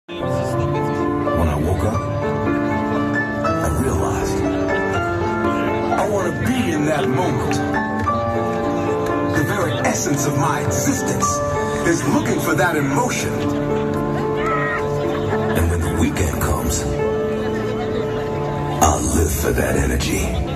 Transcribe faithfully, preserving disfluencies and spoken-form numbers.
When I woke up, I realized I want to be in that moment. The very essence of my existence is looking for that emotion. And when the weekend comes, I'll live for that energy.